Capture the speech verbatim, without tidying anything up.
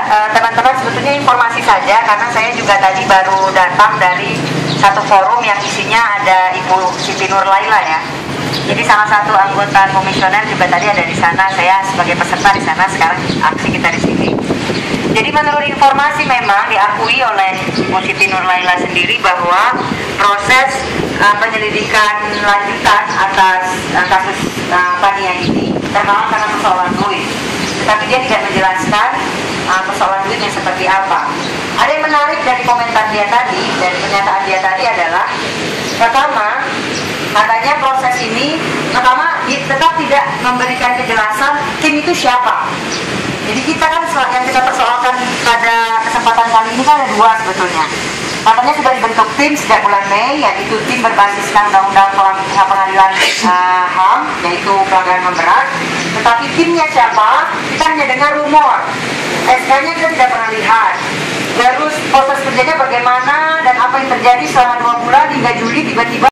eh, teman-teman, sebetulnya informasi saja karena saya juga tadi baru datang dari satu forum yang isinya ada Ibu Siti Nur Laila ya. Jadi salah satu anggota komisioner juga tadi ada di sana, saya sebagai peserta di sana, sekarang aksi kita di sini. Jadi menurut informasi memang diakui oleh Ibu Siti Nur Laila sendiri bahwa proses uh, penyelidikan lanjutan atas uh, kasus uh, Pania ini terhalang karena persoalan duit. Tetapi dia tidak menjelaskan uh, persoalan duitnya seperti apa. Ada yang menarik dari komentar dia tadi, dari pernyataan dia tadi adalah, pertama, katanya proses ini, pertama tetap tidak memberikan kejelasan tim itu siapa. Jadi kita kan yang kita persoalkan pada kesempatan kali ini kan ada dua sebetulnya. Katanya sudah dibentuk tim sejak bulan Mei, yaitu tim berbasiskan undang-undang pengadilan uh, H A M, yaitu pelanggaran H A M berat. Tetapi timnya siapa? Kita hanya dengar rumor. S K-nya kita tidak pernah lihat. Terus proses kerjanya bagaimana dan apa yang terjadi selama dua bulan hingga Juli tiba-tiba